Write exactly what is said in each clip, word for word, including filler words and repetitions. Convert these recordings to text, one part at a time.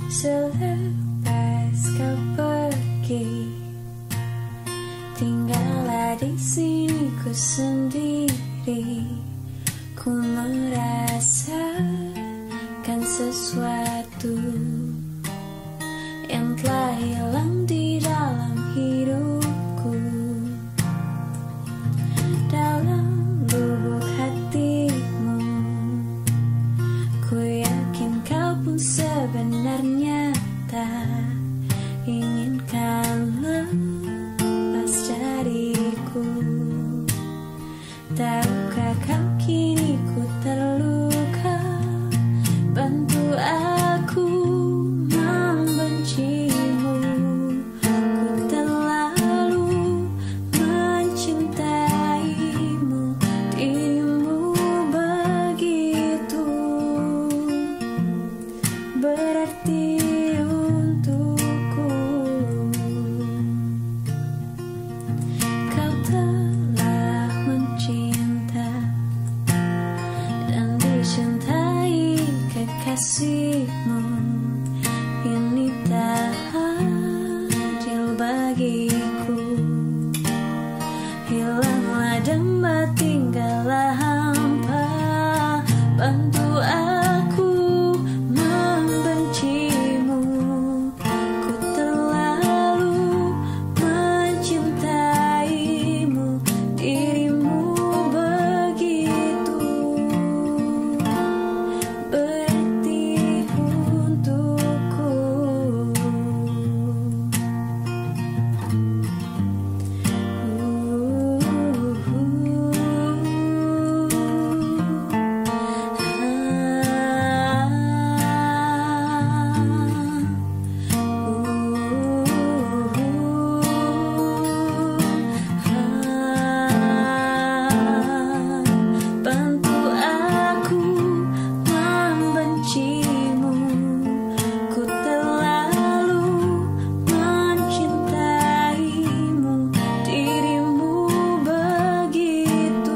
Selepas kau pergi, tinggallah di sini ku sendiri. Ku merasakan sesuatu yang telah hilang di dalam hidupku. Dalam lubuk hatimu, ku yakin kau pun sebenarnya tak inginkan lepas dariku. Tahukah kau kini ku terluka? Bantu aku membencimu. Ku terlalu mencintaimu, dirimu begitu berarti untukku. Kau telah mencinta dan dicintai kekasihmu. Ini tak adil bagiku. Hilanglah damba, tinggallah hampa. Bantu aku membencimu. Ku terlalu mencintaimu, dirimu begitu berarti untukku. Bantu aku membencimu. Ku terlalu mencintaimu, dirimu begitu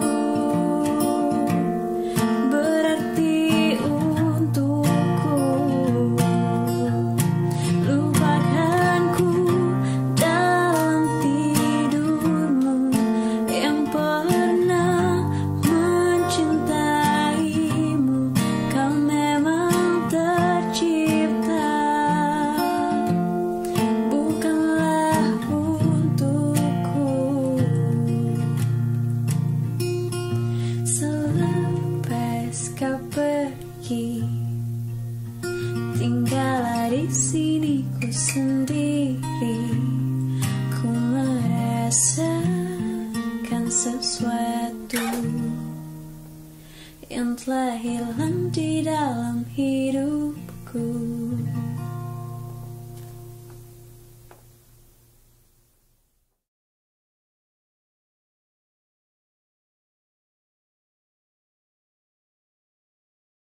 berarti untukku. Lupakanku dalam tidurmu yang pernah mencintaimu. Kau memang tercipta bukanlah untukku. Selepas kau pergi, tinggallah di sini ku sendiri. Ku merasakan sesuatu yang telah hilang di dalam hidupku.